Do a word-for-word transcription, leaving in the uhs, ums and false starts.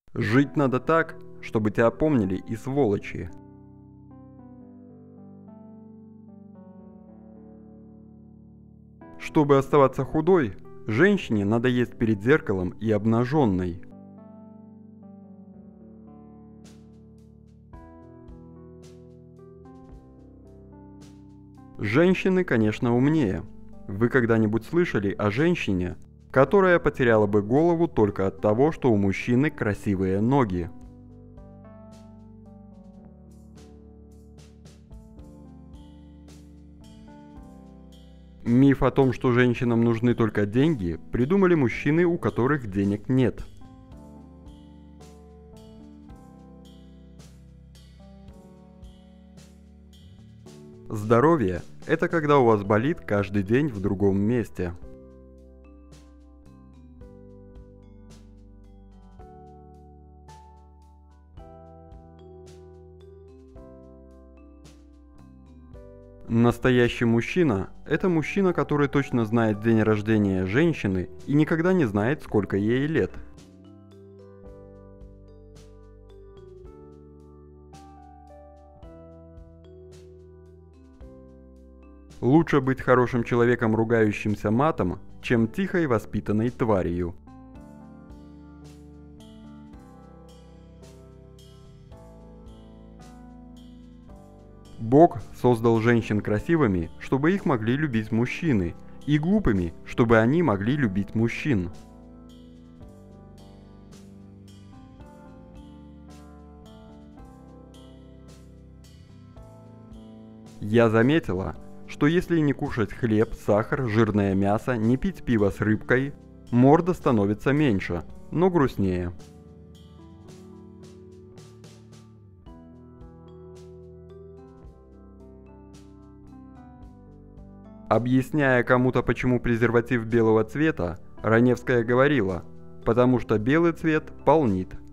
Жить надо так, чтобы тебя помнили и сволочи. Чтобы оставаться худой, женщине надо есть перед зеркалом и обнаженной. Женщины, конечно, умнее. Вы когда-нибудь слышали о женщине, которая потеряла бы голову только от того, что у мужчины красивые ноги? Миф о том, что женщинам нужны только деньги, придумали мужчины, у которых денег нет. Здоровье – это когда у вас болит каждый день в другом месте. Настоящий мужчина – это мужчина, который точно знает день рождения женщины и никогда не знает, сколько ей лет. Лучше быть хорошим человеком, ругающимся матом, чем тихой воспитанной тварью. Бог создал женщин красивыми, чтобы их могли любить мужчины, и глупыми, чтобы они могли любить мужчин. Я заметила, что если не кушать хлеб, сахар, жирное мясо, не пить пиво с рыбкой, морда становится меньше, но грустнее. Объясняя кому-то, почему презерватив белого цвета, Раневская говорила: «Потому что белый цвет полнит».